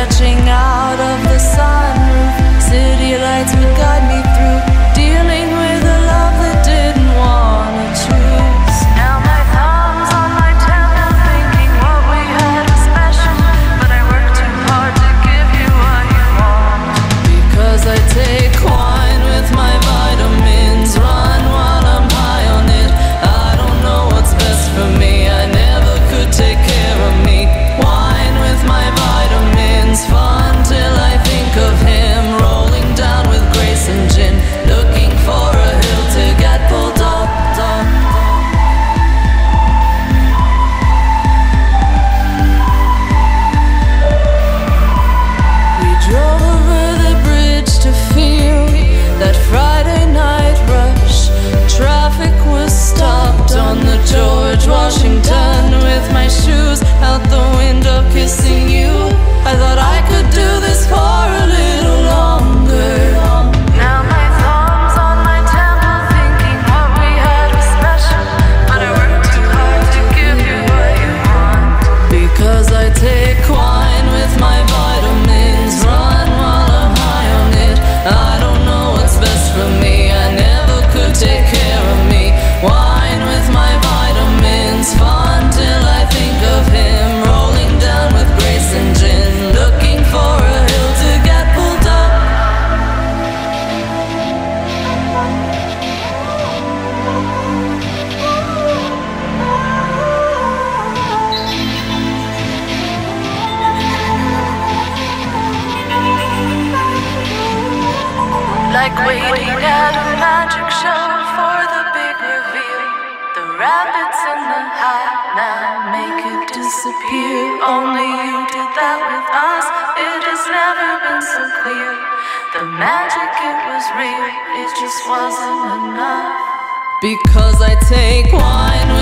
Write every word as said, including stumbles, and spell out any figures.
stretching out of the sunroof. City lights would guide me through, dealing with a love that didn't wanna choose. Now my thumb's on my temple, thinking what we had was special, but I work too hard to give you what you want. Because I take wine with my vitamins, run while I'm high on it. I don't know what's best for me, I never could take care of me. Wine with my vitamins, fun till I think of him, rolling down with grace and gin, looking for a hill to get pulled up, up. We drove over the bridge to feel that Friday night rush. Traffic was stopped on the George Washington, with my shoes out the window kissing you. I thought I could do this for a little longer. Now my thumb's on my temple, thinking what we had was special, but I worked too hard to give you what you want. Because I take wine with my vitamins, run while I'm high on it. I don't know what's best for me, I never could take care of me. Wine with my vitamins, fun till I think of him, rolling down with grace and gin, looking for a hill to get pulled up. Like waiting at a magic show for the big reveal. The rabbits in the hat now make it disappear. Only you did that with us, it has never been so clear. The magic, it was real, it just wasn't enough. Because I take wine